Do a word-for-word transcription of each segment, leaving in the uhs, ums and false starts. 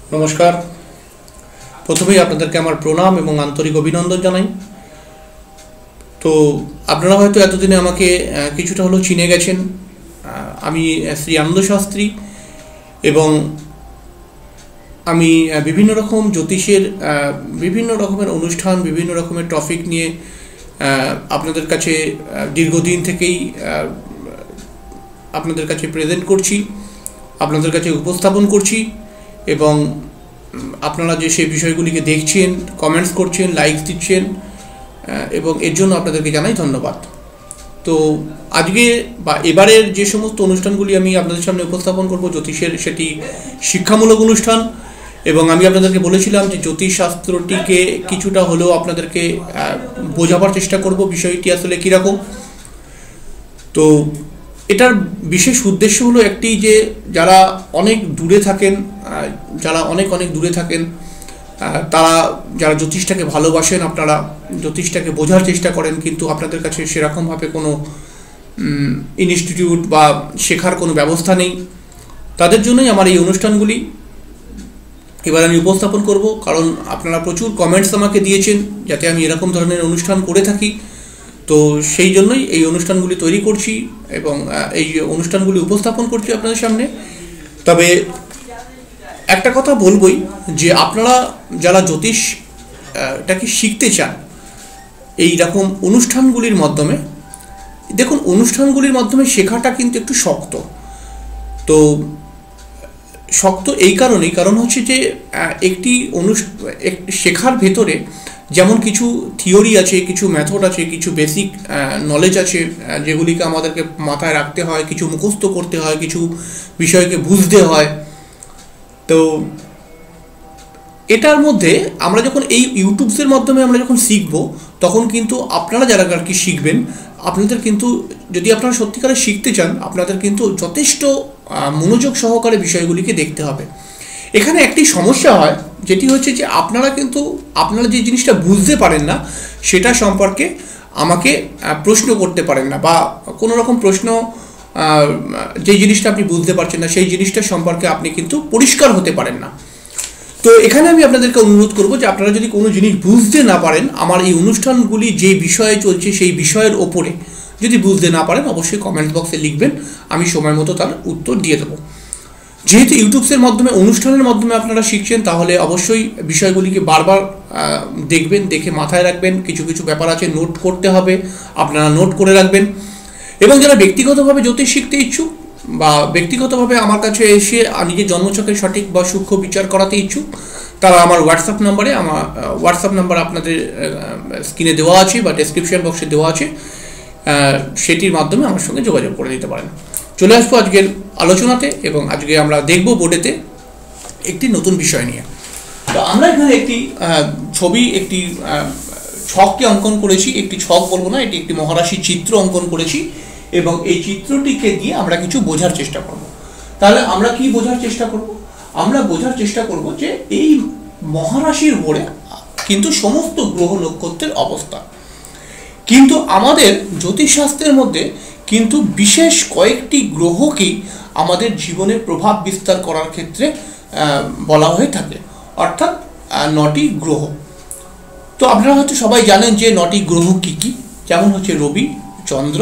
নমস্কার। প্রথমেই আপনাদেরকে আমার প্রণাম এবং আন্তরিক অভিনন্দন জানাই। তো আপনারা হয়তো এতদিনে আমাকে কিছুটা হলেও চিনে গেছেন। আমি শ্রী আনন্দ শাস্ত্রী এবং আমি বিভিন্ন রকম জ্যোতিষের বিভিন্ন রকমের অনুষ্ঠান, বিভিন্ন রকমের টপিক নিয়ে আপনাদের কাছে দীর্ঘদিন থেকেই আপনাদের কাছে প্রেজেন্ট করছি, আপনাদের কাছে উপস্থাপন করছি এবং আপনারা যে সেই বিষয়গুলিকে দেখছেন, কমেন্টস করছেন, লাইকস দিচ্ছেন এবং এর জন্য আপনাদেরকে জানাই ধন্যবাদ। তো আজকে বা এবারের যে সমস্ত অনুষ্ঠানগুলি আমি আপনাদের সামনে উপস্থাপন করব জ্যোতিষের, সেটি শিক্ষামূলক অনুষ্ঠান এবং আমি আপনাদেরকে বলেছিলাম যে জ্যোতিষশাস্ত্রটিকে কিছুটা হলেও আপনাদেরকে বোঝাবার চেষ্টা করব বিষয়টি আসলে কীরকম। তো এটার বিশেষ উদ্দেশ্য হলো একটি, যে যারা অনেক দূরে থাকেন, যারা অনেক অনেক দূরে থাকেন তারা যারা জ্যোতিষটাকে ভালোবাসেন, আপনারা জ্যোতিষটাকে বোঝার চেষ্টা করেন, কিন্তু আপনাদের কাছে সেরকমভাবে কোনো ইনস্টিটিউট বা শেখার কোনো ব্যবস্থা নেই, তাদের জন্যই আমার এই অনুষ্ঠানগুলি এবার আমি উপস্থাপন করব। কারণ আপনারা প্রচুর কমেন্টস আমাকে দিয়েছেন যাতে আমি এরকম ধরনের অনুষ্ঠান করে থাকি, তো সেই জন্যই এই অনুষ্ঠানগুলি তৈরি করছি এবং এই অনুষ্ঠানগুলি উপস্থাপন করছি আপনাদের সামনে। তবে একটা কথা বলবই, যে আপনারা যারা জ্যোতিষটাকে শিখতে চান এই রকম অনুষ্ঠানগুলির মাধ্যমে, দেখুন অনুষ্ঠানগুলির মাধ্যমে শেখাটা কিন্তু একটু শক্ত। তো শক্ত এই কারণেই, কারণ হচ্ছে যে একটি অনুষ্ঠান শেখার ভেতরে যেমন কিছু থিওরি আছে, কিছু মেথড আছে, কিছু বেসিক নলেজ আছে যেগুলিকে আমাদেরকে মাথায় রাখতে হয়, কিছু মুখস্থ করতে হয়, কিছু বিষয়কে বুঝতে হয়। তো এটার মধ্যে আমরা যখন এই ইউটিউবসের মাধ্যমে আমরা যখন শিখব, তখন কিন্তু আপনারা যারা আর কি শিখবেন, আপনাদের কিন্তু যদি আপনারা সত্যিকারে শিখতে চান, আপনাদের কিন্তু যথেষ্ট মনোযোগ সহকারে বিষয়গুলিকে দেখতে হবে। এখানে একটি সমস্যা হয়, যেটি হচ্ছে যে আপনারা কিন্তু আপনারা যে জিনিসটা বুঝতে পারেন না সেটা সম্পর্কে আমাকে প্রশ্ন করতে পারেন না, বা কোনো রকম প্রশ্ন, যে জিনিসটা আপনি বুঝতে পারছেন না সেই জিনিসটা সম্পর্কে আপনি কিন্তু পরিষ্কার হতে পারেন না। তো এখানে আমি আপনাদেরকে অনুরোধ করব যে আপনারা যদি কোনো জিনিস বুঝতে না পারেন, আমার এই অনুষ্ঠানগুলি যে বিষয়ে চলছে সেই বিষয়ের ওপরে যদি বুঝতে না পারেন, অবশ্যই কমেন্ট বক্সে লিখবেন, আমি সময় মতো তার উত্তর দিয়ে দেবো। যেহেতু ইউটিউবসের মাধ্যমে, অনুষ্ঠানের মাধ্যমে আপনারা শিখছেন, তাহলে অবশ্যই বিষয়গুলিকে বারবার দেখবেন, দেখে মাথায় রাখবেন। কিছু কিছু ব্যাপার আছে নোট করতে হবে, আপনারা নোট করে রাখবেন। এবং যারা ব্যক্তিগতভাবে জ্যোতিষ শিখতে ইচ্ছুক বা ব্যক্তিগতভাবে আমার কাছে এসে নিজের জন্মছকের সঠিক বা সূক্ষ্ম বিচার করাতে ইচ্ছুক, তারা আমার হোয়াটসঅ্যাপ নাম্বারে, আমার হোয়াটসঅ্যাপ নাম্বার আপনাদের স্ক্রিনে দেওয়া আছে বা ডেসক্রিপশন বক্সে দেওয়া আছে, সেটির মাধ্যমে আমার সঙ্গে যোগাযোগ করে নিতে পারেন। চলে আসবো আজকের আলোচনাতে এবং আজকে আমরা দেখব বোর্ডেতে একটি নতুন বিষয় নিয়ে। তো আমরা এখানে একটি ছবি, একটি ছককে অঙ্কন করেছি, একটি ছক বলবো না, এটি একটি মহারাশি চিত্র অঙ্কন করেছি এবং এই চিত্রটিকে দিয়ে আমরা কিছু বোঝার চেষ্টা করব। তাহলে আমরা কি বোঝার চেষ্টা করব? আমরা বোঝার চেষ্টা করব যে এই মহারাশির উপরে কিন্তু সমস্ত গ্রহ নক্ষত্রের অবস্থা, কিন্তু আমাদের জ্যোতিষশাস্ত্রের মধ্যে কিন্তু বিশেষ কয়েকটি গ্রহকেই আমাদের জীবনে প্রভাব বিস্তার করার ক্ষেত্রে বলা হয়ে থাকে, অর্থাৎ নটি গ্রহ। তো আপনারা হয়তো সবাই জানেন যে নটি গ্রহ কি কি, যেমন হচ্ছে রবি, চন্দ্র,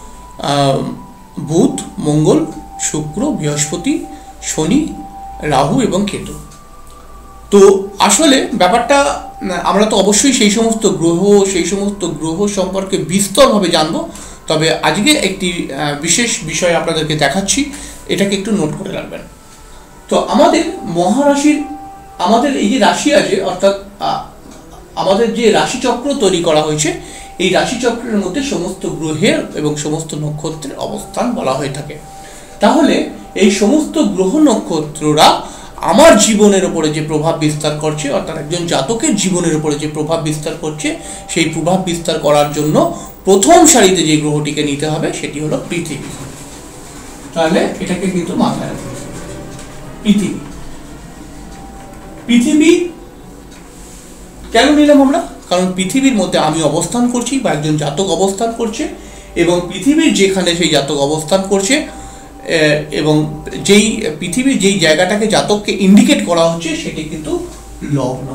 বুধ, মঙ্গল, শুক্র, বৃহস্পতি, শনি, রাহু এবং কেতু। তো আসলে ব্যাপারটা আমরা তো অবশ্যই সেই সমস্ত গ্রহ সেই সমস্ত গ্রহ সম্পর্কে বিস্তরভাবে জানবো। তবে আজকে একটি বিশেষ বিষয় আপনাদেরকে দেখাচ্ছি, এটাকে একটু নোট করে রাখবেন। তো আমাদের মহারাশির, আমাদের এই যে রাশি আছে, অর্থাৎ আমাদের যে রাশিচক্র তৈরি করা হয়েছে, এই রাশিচক্রের মধ্যে সমস্ত গ্রহের এবং সমস্ত নক্ষত্রের অবস্থান বলা হয়ে থাকে। তাহলে এই সমস্ত গ্রহ নক্ষত্ররা আমার জীবনের উপরে যে প্রভাব বিস্তার করছে, অর্থাৎ একজন জাতকের জীবনের উপরে যে প্রভাব বিস্তার করছে, সেই প্রভাব বিস্তার করার জন্য প্রথম সারিতে যে গ্রহটিকে নিতে হবে সেটি হলো পৃথিবী। তাহলে এটাকে কিন্তু মাথায় রাখতে হবে। পৃথিবী পৃথিবী কেন নিলাম আমরা? কারণ পৃথিবীর মধ্যে আমি অবস্থান করছি বা একজন জাতক অবস্থান করছে, এবং পৃথিবীর যেখানে সেই জাতক অবস্থান করছে এবং যেই পৃথিবীর যেই জায়গাটাকে জাতককে ইন্ডিকেট করা হচ্ছে সেটি কিন্তু লগ্ন।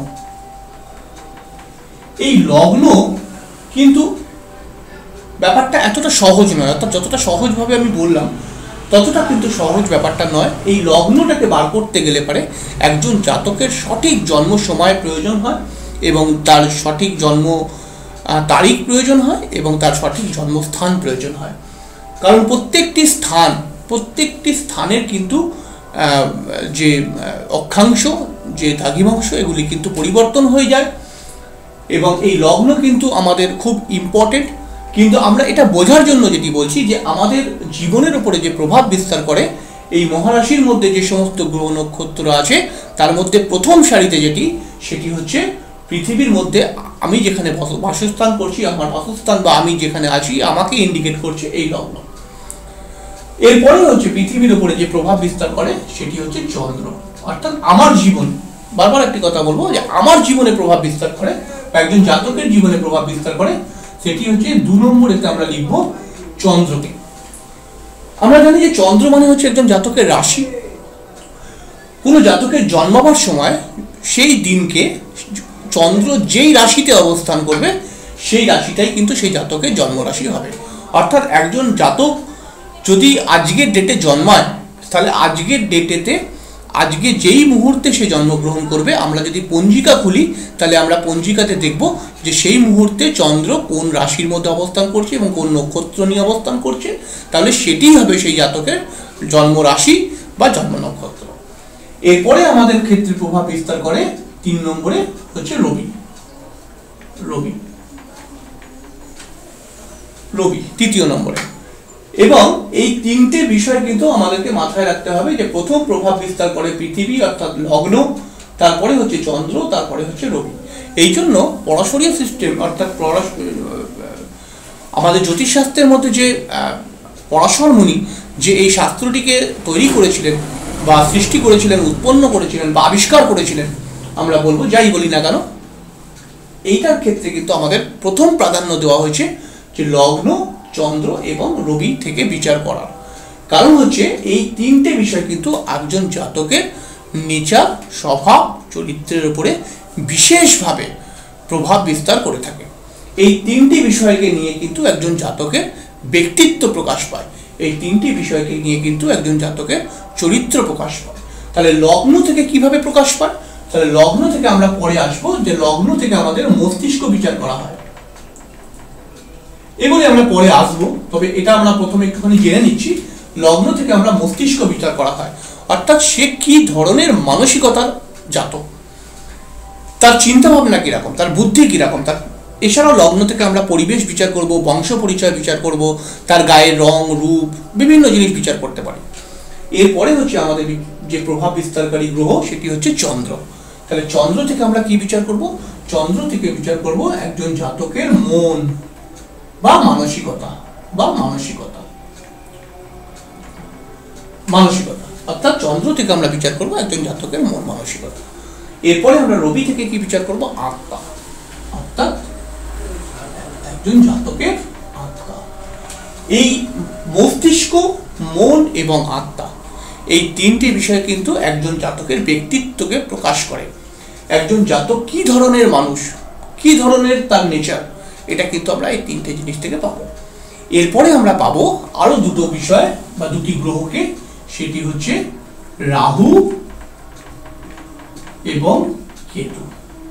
এই লগ্ন কিন্তু ব্যাপারটা এতটা সহজ নয়, অর্থাৎ যতটা সহজভাবে আমি বললাম ততটা কিন্তু সহজ ব্যাপারটা নয়। এই লগ্নটাকে বার করতে গেলে পারে একজন জাতকের সঠিক জন্ম সময় প্রয়োজন হয় এবং তার সঠিক জন্ম তারিখ প্রয়োজন হয় এবং তার সঠিক জন্মস্থান প্রয়োজন হয়। কারণ প্রত্যেকটি স্থান প্রত্যেকটি স্থানের কিন্তু যে অক্ষাংশ, যে দ্রাঘিমাংশ, এগুলি কিন্তু পরিবর্তন হয়ে যায় এবং এই লগ্ন কিন্তু আমাদের খুব ইম্পর্টেন্ট। কিন্তু আমরা এটা বোঝার জন্য যেটি বলছি যে আমাদের জীবনের উপরে যে প্রভাব বিস্তার করে এই মহারাশির মধ্যে যে সমস্ত গ্রহ নক্ষত্র আছে তার মধ্যে প্রথম সারিতে যেটি, সেটি হচ্ছে পৃথিবীর মধ্যে আমি যেখানে বাসস্থান করছি, আমার বাসস্থান বা আমি যেখানে আছি আমাকে ইন্ডিকেট করছে এই লগ্ন। এরপরে হচ্ছে পৃথিবীর উপরে যে প্রভাব বিস্তার করে সেটি হচ্ছে চন্দ্র, অর্থাৎ আমার জীবন। বারবার একটি কথা বলবো যে আমার জীবনে প্রভাব বিস্তার করে বা একজন জাতকের জীবনে প্রভাব বিস্তার করে, সেটি হচ্ছে দু নম্বরেতে আমরা লিখবো চন্দ্রকে। আমরা জানি যে চন্দ্র মানে হচ্ছে একজন জাতকের রাশি। কোনো জাতকের জন্মাবার সময় সেই দিনকে চন্দ্র যেই রাশিতে অবস্থান করবে সেই রাশিটাই কিন্তু সেই জাতকের জন্মরাশি হবে। অর্থাৎ একজন জাতক যদি আজকের ডেটে জন্মায় তাহলে আজকের ডেটেতে আজকে যেই মুহূর্তে সে জন্মগ্রহণ করবে, আমরা যদি পঞ্জিকা খুলি তাহলে আমরা পঞ্জিকাতে দেখব যে সেই মুহূর্তে চন্দ্র কোন রাশির মধ্যে অবস্থান করছে এবং কোন নক্ষত্র নিয়ে অবস্থান করছে, তাহলে সেটিই হবে সেই জাতকের জন্ম রাশি বা জন্ম নক্ষত্র। এরপরে আমাদের ক্ষেত্রে প্রভাব বিস্তার করে তিন নম্বরে হচ্ছে রবি। রবি রবি তৃতীয় নম্বরে। এবং এই তিনটে বিষয় কিন্তু আমাদেরকে মাথায় রাখতে হবে যে প্রথম প্রভাব বিস্তার করে পৃথিবী অর্থাৎ লগ্ন, তারপরে হচ্ছে চন্দ্র, তারপরে হচ্ছে রবি। এই জন্য পরাশরীয় সিস্টেম অর্থাৎ আমাদের জ্যোতিষশাস্ত্রের মধ্যে যে পরাশর মুনি যে এই শাস্ত্রটিকে তৈরি করেছিলেন বা সৃষ্টি করেছিলেন, উৎপন্ন করেছিলেন বা আবিষ্কার করেছিলেন, আমরা বলবো যাই বলি না কেন, এইটার ক্ষেত্রে কিন্তু আমাদের প্রথম প্রাধান্য দেওয়া হয়েছে যে লগ্ন, চন্দ্র এবং রবি থেকে বিচার করার। কারণ হচ্ছে এই তিনটে বিষয় কিন্তু একজন জাতকের নেচার, স্বভাব, চরিত্রের উপরে বিশেষভাবে প্রভাব বিস্তার করে থাকে। এই তিনটি বিষয়কে নিয়ে কিন্তু একজন জাতকের ব্যক্তিত্ব প্রকাশ পায়, এই তিনটি বিষয়কে নিয়ে কিন্তু একজন জাতকের চরিত্র প্রকাশ পায়। তাহলে লগ্ন থেকে কিভাবে প্রকাশ পায়? তাহলে লগ্ন থেকে আমরা পরে আসবো যে লগ্ন থেকে আমাদের মস্তিষ্ক বিচার করা হয়, এগুলি আমরা পরে আসবো। তবে এটা আমরা প্রথমে একটুখানি জেনে নিচ্ছি। লগ্ন থেকে আমরা মস্তিষ্ক বিচার করা হয়, অর্থাৎ সে কি ধরনের মানসিকতার জাতক, তার চিন্তা ভাবনা কিরকম, তার বুদ্ধি কিরকম। তার এছাড়াও লগ্ন থেকে আমরা পরিবেশ বিচার করব, বংশ পরিচয় বিচার করব, তার গায়ের রং, রূপ, বিভিন্ন জিনিস বিচার করতে পারি। এরপরে হচ্ছে আমাদের যে প্রভাব বিস্তারকারী গ্রহ সেটি হচ্ছে চন্দ্র। তাহলে চন্দ্র থেকে আমরা কি বিচার করব? চন্দ্র থেকে বিচার করব একজন জাতকের মন বা মানসিকতা বা মানসিকতা মানসিকতা অর্থাৎ চন্দ্র থেকে আমরা বিচার করব একজন জাতকের মন, মানসিকতা। এরপরে আমরা রবি থেকে কি বিচার করব? আত্মা, অর্থাৎ একজন জাতকের আত্মা। এই মস্তিষ্ক, মন এবং আত্মা, এই তিনটি বিষয় কিন্তু একজন জাতকের ব্যক্তিত্বকে প্রকাশ করে। একজন জাতক কি ধরনের মানুষ, কি ধরনের তার নেচার, এটা কিন্তু আমরা এই তিনটে জিনিস থেকে পাবো। এরপরে আমরা পাবো আরো দুটো বিষয় বা দুটি গ্রহকে, সেটি হচ্ছে রাহু এবং কেতু।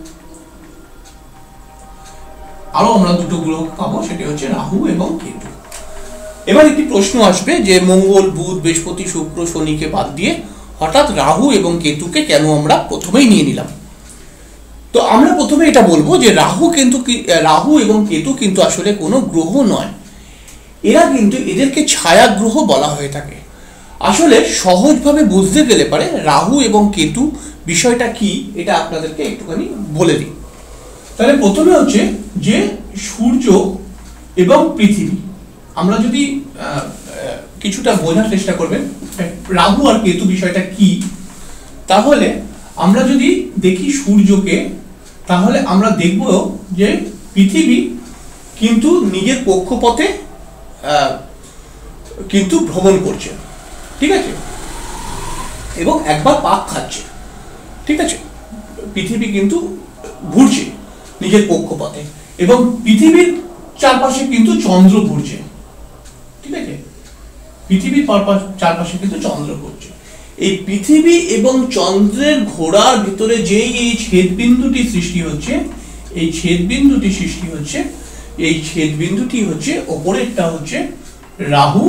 আরো আমরা দুটো গ্রহ পাবো, সেটি হচ্ছে রাহু এবং কেতু। এবার একটি প্রশ্ন আসবে যে মঙ্গল, বুধ, বৃহস্পতি, শুক্র, শনিকে বাদ দিয়ে হঠাৎ রাহু এবং কেতুকে কেন আমরা প্রথমেই নিয়ে নিলাম? তো আমরা প্রথমে এটা বলবো যে রাহু কিন্তু রাহু এবং কেতু কিন্তু আসলে কোনো গ্রহ নয়, এরা কিন্তু এদেরকে ছায়া গ্রহ বলা হয়ে থাকে। আসলে সহজভাবে বুঝতে গেলে পারে রাহু এবং কেতু বিষয়টা কি, এটা আপনাদেরকে একটুখানি বলে দিই। তাহলে প্রথমে হচ্ছে যে সূর্য এবং পৃথিবী, আমরা যদি কিছুটা বোঝার চেষ্টা করবেন রাহু আর কেতু বিষয়টা কি, তাহলে আমরা যদি দেখি সূর্যকে, তাহলে আমরা দেখব যে পৃথিবী কিন্তু নিজের কক্ষপথে কিন্তু ভ্রমণ করছে। ঠিক আছে, এবং একবার পাক খাচ্ছে, ঠিক আছে। পৃথিবী কিন্তু ঘুরছে নিজের কক্ষপথে, এবং পৃথিবীর চারপাশে কিন্তু চন্দ্র ঘুরছে, ঠিক আছে। পৃথিবীর চারপাশে কিন্তু চন্দ্র ঘুরছে। এই পৃথিবী এবং চন্দ্রের ঘোরার ভিতরে যেই এই ছেদবিন্দুটি সৃষ্টি হচ্ছে, এই ছেদবিন্দুটি সৃষ্টি হচ্ছে এই ছেদবিন্দুটি হচ্ছে ওপরেরটা হচ্ছে রাহু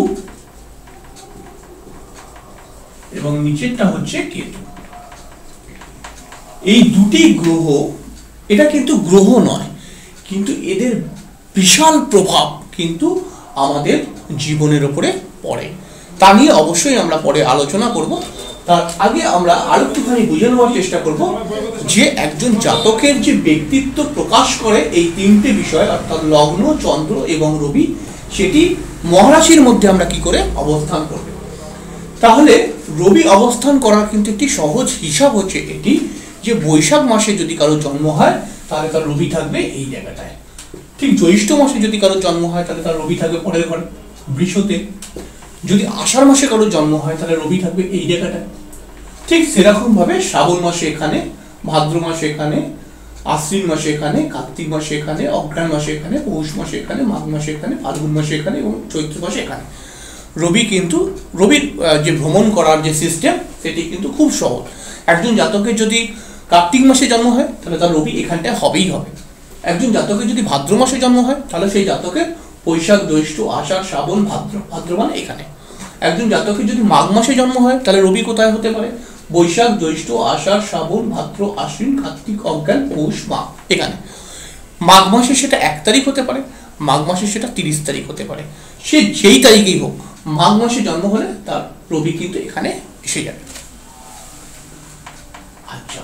এবং নিচেরটা হচ্ছে কেতু। এই দুটি গ্রহ, এটা কিন্তু গ্রহ নয়, কিন্তু এদের বিশাল প্রভাব কিন্তু আমাদের জীবনের উপরে পড়ে। তা নিয়ে অবশ্যই আমরা পরে আলোচনা করব। তার আগে আমরা আরো একটুখানি বুঝে নেওয়ার চেষ্টা করব যে একজন জাতকের যে ব্যক্তিত্ব প্রকাশ করে এই তিনটে বিষয়, অর্থাৎ লগ্ন, চন্দ্র এবং রবি, সেটি মহারাশির মধ্যে আমরা কি করে অবস্থান করব। তাহলে রবি অবস্থান করার কিন্তু একটি সহজ হিসাব হচ্ছে এটি, যে বৈশাখ মাসে যদি কারো জন্ম হয় তাহলে তার রবি থাকবে এই জায়গাটায়। ঠিক জ্যৈষ্ঠ মাসে যদি কারো জন্ম হয় তাহলে তার রবি থাকবে পরের ঘরে বৃষতে। যদি আষাঢ় মাসে কারো জন্ম হয় তাহলে রবি থাকবে এই জায়গাটায়। ঠিক সেরকম ভাবে শ্রাবণ মাসে এখানে, ভাদ্র মাসে এখানে, আশ্বিন মাসে এখানে, কার্তিক মাসে এখানে, অগ্রহায়ণ মাসে এখানে, পৌষ মাসে এখানে, মাঘ মাসে এখানে, ফাল্গুন মাসে এখানে এবং চৈত্র মাসে এখানে। রবি কিন্তু রবির যে ভ্রমণ করার যে সিস্টেম সেটি কিন্তু খুব সহজ। একজন জাতকের যদি কার্তিক মাসে জন্ম হয় তাহলে তার রবি এখানটায় হবেই হবে। একজন জাতকের যদি ভাদ্র মাসে জন্ম হয় তাহলে সেই জাতকের বৈশাখ, জ্যৈষ্ঠ, আষাঢ়, শ্রাবণ, ভাদ্র, ভাদ্র মানে এখানে। একজন জাতকের যদি মাঘ মাসে জন্ম হয় তাহলে রবি কোথায় হতে পারে? বৈশাখ, জ্যৈষ্ঠ, আষাঢ়, শ্রাবণ, ভাদ্র, আশ্বিন, কার্তিক, অগ্রহায়ণ, পৌষ, মাঘ এখানে। মাঘ মাসে সেটা এক তারিখ হতে পারে, মাঘ মাসে সেটা তিরিশ তারিখ হতে পারে। সে যেই তারিখেই হোক, মাঘ মাসে জন্ম হলে তার রবি কিন্তু এখানে এসে যাবে। আচ্ছা,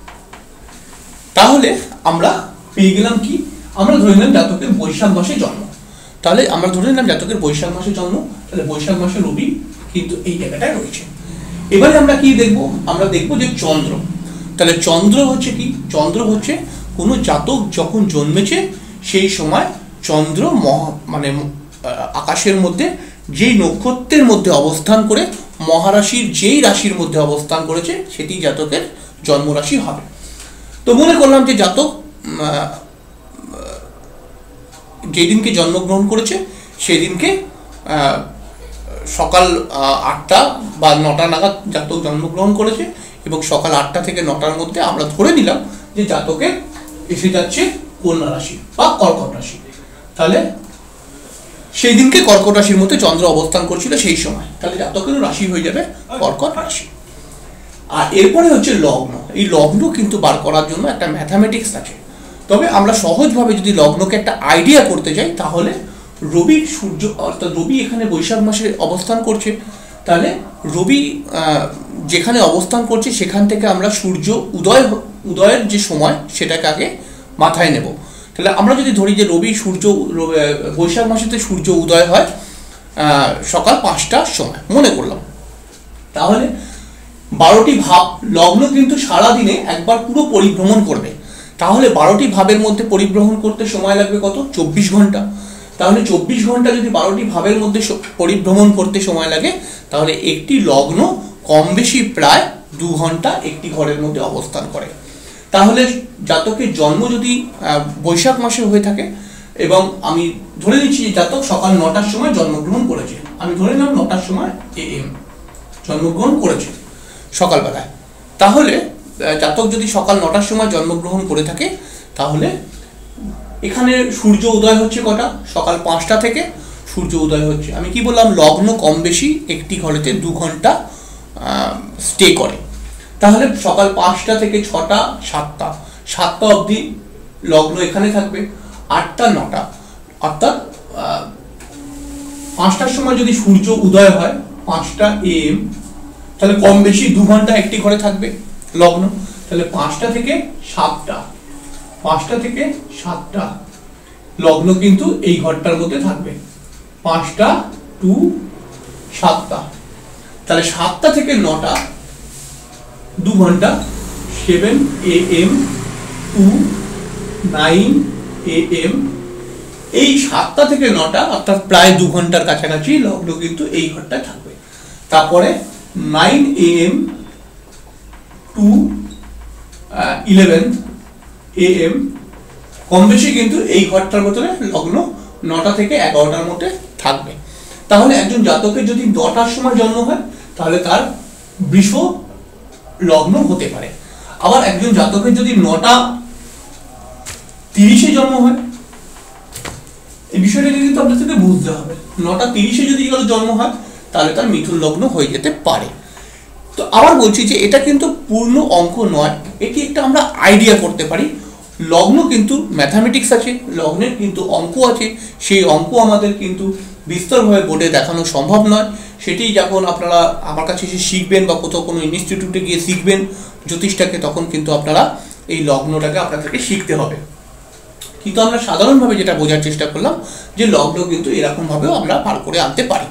তাহলে আমরা পেয়ে গেলাম কি? আমরা ধরে নিলাম জাতকের বৈশাখ মাসে জন্ম। তাহলে আমরা ধরে নিলাম জাতকের বৈশাখ মাসে জন্ম, তাহলে বৈশাখ মাসে রবি কিন্তু এই জায়গাটায় রয়েছে। এবারে আমরা কি দেখব? আমরা দেখব যে চন্দ্র। তাহলে চন্দ্র হচ্ছে কি? চন্দ্র হচ্ছে কোনো জাতক যখন জন্মেছে সেই সময় চন্দ্র মহা মানে আকাশের মধ্যে যেই নক্ষত্রের মধ্যে অবস্থান করে মহারাশির যেই রাশির মধ্যে অবস্থান করেছে সেটি জাতকের জন্মরাশি হবে। তো মনে করলাম যে জাতক যেদিনকে জন্মগ্রহণ করেছে সেদিনকে সকাল আটটা বা নটা নাগাদ জাতক জন্মগ্রহণ করেছে, এবং সকাল আটটা থেকে নটার মধ্যে আমরা ধরে নিলাম যে জাতকের এসে যাচ্ছে কন্যা রাশি বা কর্কট রাশি। তাহলে সেই দিনকে কর্কট রাশির মধ্যে চন্দ্র অবস্থান করছিল সেই সময়, তাহলে জাতকের রাশি হয়ে যাবে কর্কট রাশি। আর এরপরে হচ্ছে লগ্ন। এই লগ্ন কিন্তু বার করার জন্য একটা ম্যাথামেটিক্স আছে। তবে আমরা সহজভাবে যদি লগ্নকে একটা আইডিয়া করতে যাই তাহলে রবি সূর্য, অর্থাৎ রবি এখানে বৈশাখ মাসে অবস্থান করছে, তাহলে রবি যেখানে অবস্থান করছে সেখান থেকে আমরা সূর্য উদয় উদয়ের যে সময় সেটাকে আগে মাথায় নেব। তাহলে আমরা যদি ধরি যে রবি সূর্য বৈশাখ মাসেতে সূর্য উদয় হয় সকাল পাঁচটার সময় মনে করলাম, তাহলে বারোটি ভাব লগ্ন কিন্তু সারাদিনে একবার পুরো পরিভ্রমণ করবে। তাহলে বারোটি ভাবের মধ্যে পরিভ্রমণ করতে সময় লাগবে কত? চব্বিশ ঘন্টা। তাহলে চব্বিশ ঘন্টা যদি বারোটি ভাবের মধ্যে পরিভ্রমণ করতে সময় লাগে তাহলে একটি লগ্ন কম বেশি প্রায় দু ঘন্টা একটি ঘরের মধ্যে অবস্থান করে। তাহলে জাতকের জন্ম যদি বৈশাখ মাসে হয়ে থাকে এবং আমি ধরে নিচ্ছি যে জাতক সকাল নটার সময় জন্মগ্রহণ করেছে, আমি ধরে নিলাম নটার সময় এ এম জন্মগ্রহণ করেছে সকালবেলায়, তাহলে জাতক যদি সকাল নটার সময় জন্মগ্রহণ করে থাকে তাহলে এখানে সূর্য উদয় হচ্ছে কটা? সকাল পাঁচটা থেকে সূর্য উদয় হচ্ছে। আমি কি বললাম? লগ্ন কম বেশি একটি ঘরেতে দু ঘন্টা স্টে করে। তাহলে সকাল পাঁচটা থেকে ছটা, সাতটা সাতটা অবধি লগ্ন এখানে থাকবে। আটটা নটা অর্থাৎ পাঁচটার সময় যদি সূর্য উদয় হয় পাঁচটা এম, তাহলে কম বেশি দু ঘন্টা একটি ঘরে থাকবে লগ্ন। তাহলে পাঁচটা থেকে সাতটা পাঁচটা থেকে সাতটা লগ্ন কিন্তু এই ঘরটার মধ্যে থাকবে। পাঁচটা টু সাতটা, তাহলে সাতটা থেকে নটা দু ঘন্টা, seven A M to nine A M, এই সাতটা থেকে নটা অর্থাৎ প্রায় দু ঘন্টার কাছাকাছি লগ্ন কিন্তু এই ঘরটায় থাকবে। তারপরে nine A M to eleven A M কম বেশি কিন্তু এই ঘরটার ভিতরে লগ্ন নটা থেকে এগারোটার মধ্যে থাকবে। তাহলে একজন জাতকের যদি নটার সময় জন্ম হয় তাহলে তার বৃষ লগ্ন হতে পারে। আবার একজন জাতকের যদি নটা তিরিশে জন্ম হয়, এই বিষয়টা কিন্তু আপনাদেরকে বুঝতে হবে, নটা তিরিশে যদি কারো জন্ম হয় তাহলে তার মিথুন লগ্ন হয়ে যেতে পারে। তো আবার বলছি যে এটা কিন্তু পূর্ণ অঙ্ক নয়, এটি একটা আমরা আইডিয়া করতে পারি। লগ্ন কিন্তু ম্যাথামেটিক্স আছে, লগ্নের কিন্তু অঙ্ক আছে, সেই অঙ্ক আমাদের কিন্তু বিস্তরভাবে বোর্ডে দেখানো সম্ভব নয়। সেটি যখন আপনারা আমার কাছে এসে শিখবেন বা কোথাও কোনো ইনস্টিটিউটে গিয়ে শিখবেন জ্যোতিষটাকে, তখন কিন্তু আপনারা এই লগ্নটাকে আপনাদেরকে শিখতে হবে। কিন্তু আমরা সাধারণভাবে যেটা বোঝার চেষ্টা করলাম যে লগ্ন কিন্তু এরকমভাবেও আমরা বার করে আনতে পারি।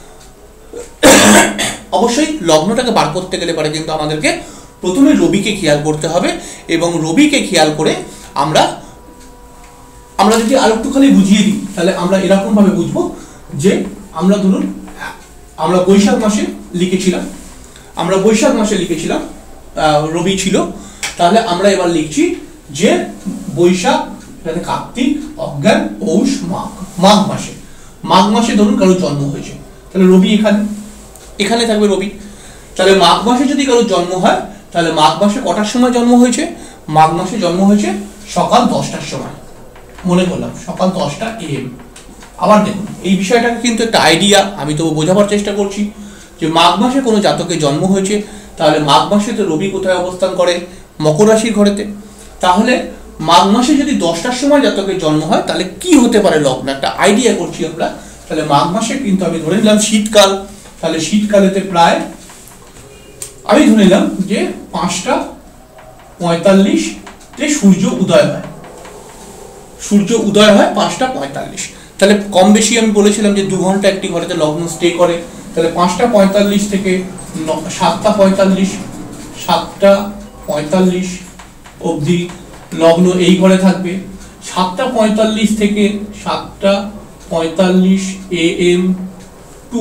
অবশ্যই লগ্নটাকে বার করতে গেলে পারে কিন্তু আমাদেরকে প্রথমে রবিকে খেয়াল করতে হবে, এবং রবিকে খেয়াল করে আমরা আমরা যদি আর একটুখানি বুঝিয়ে দিই তাহলে আমরা এরকমভাবে বুঝবো যে আমরা ধরুন আমরা বৈশাখ মাসে লিখেছিলাম আমরা বৈশাখ মাসে লিখেছিলাম রবি ছিল, তাহলে আমরা এবার লিখছি যে বৈশাখ, কার্তিক, অজ্ঞান, পৌষ, মাঘ, মাঘ মাসে মাঘ মাসে ধরুন কারো জন্ম হয়েছে, তাহলে রবি এখানে এখানে থাকবে রবি। তাহলে মাঘ মাসে যদি কারো জন্ম হয় তাহলে মাঘ মাসে কটার সময় জন্ম হয়েছে? মাঘ মাসে জন্ম হয়েছে সকাল দশটার সময়, মনে করলাম সকাল দশটা এ এম। আবার দেখুন এই বিষয়টাকে কিন্তু একটা আইডিয়া আমি তো বোঝাবার চেষ্টা করছি যে মাঘ মাসে কোনো জাতকের জন্ম হয়েছে, তাহলে মাঘ মাসে তো রবি কোথায় অবস্থান করে? মকর রাশির ঘরেতে। তাহলে মাঘ মাসে যদি দশটার সময় জাতকের জন্ম হয় তাহলে কি হতে পারে লগ্ন, একটা আইডিয়া করছি আমরা। তাহলে মাঘ মাসে কিন্তু আমি ধরে নিলাম শীতকাল, তাহলে শীতকালেতে প্রায় আমি ধরে নিলাম যে পাঁচটা পঁয়তাল্লিশ তে সূর্য উদয় হয়, সূর্য উদয় হয় পাঁচটা পঁয়তাল্লিশ। তাহলে কম বেশি আমি বলেছিলাম যে দু ঘন্টা একটি ঘরেতে লগ্ন স্টে করে, তাহলে পাঁচটা পঁয়তাল্লিশ থেকে সাতটা পঁয়তাল্লিশ সাতটা পঁয়তাল্লিশ অবধি লগ্ন এই ঘরে থাকবে। সাতটা পঁয়তাল্লিশ থেকে সাতটা পঁয়তাল্লিশ এ এম টু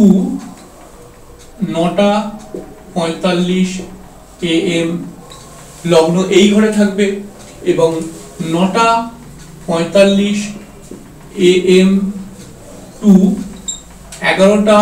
নটা পঁয়তাল্লিশ এ এম লগ্ন এই ঘরে থাকবে, এবং নটা পঁয়তাল্লিশ এ এম টু এগারোটা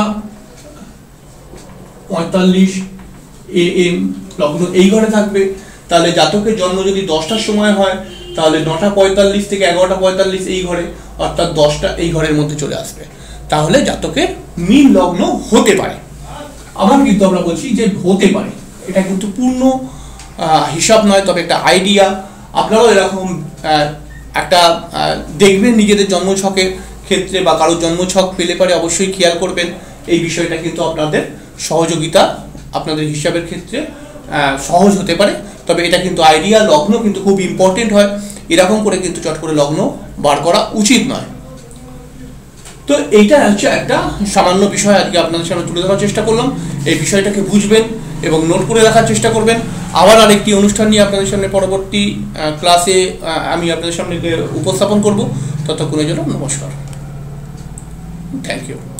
পঁয়তাল্লিশ এ এম লগ্ন এই ঘরে থাকবে। তাহলে জাতকের জন্ম যদি দশটার সময় হয় তাহলে নটা পঁয়তাল্লিশ থেকে এগারোটা পঁয়তাল্লিশ এই ঘরে, অর্থাৎ দশটা এই ঘরের মধ্যে চলে আসবে, তাহলে জাতকের মীন লগ্ন হতে পারে। আবার কিন্তু আমরা বলছি যে হতে পারে, এটা কিন্তু পূর্ণ হিসাব নয়, তবে একটা আইডিয়া। আপনারাও এরকম একটা দেখবেন নিজেদের জন্মছকের ক্ষেত্রে বা কারোর জন্মছক পেলে পারে অবশ্যই খেয়াল করবেন, এই বিষয়টা কিন্তু আপনাদের সহযোগিতা আপনাদের হিসাবের ক্ষেত্রে সহজ হতে পারে। তবে এটা কিন্তু আইডিয়া, লগ্ন কিন্তু খুব ইম্পর্টেন্ট হয়, এরকম করে কিন্তু চট করে লগ্ন বার করা উচিত নয়। তো এইটা হচ্ছে একটা সামান্য বিষয় আজকে আপনাদের সামনে তুলে ধরার চেষ্টা করলাম। এই বিষয়টাকে বুঝবেন এবং নোট করে রাখার চেষ্টা করবেন। আবার আরেকটি অনুষ্ঠান নিয়ে আপনাদের সামনে পরবর্তী ক্লাসে আমি আপনাদের সামনে উপস্থাপন করব। ততক্ষণের জন্য নমস্কার, থ্যাংক ইউ।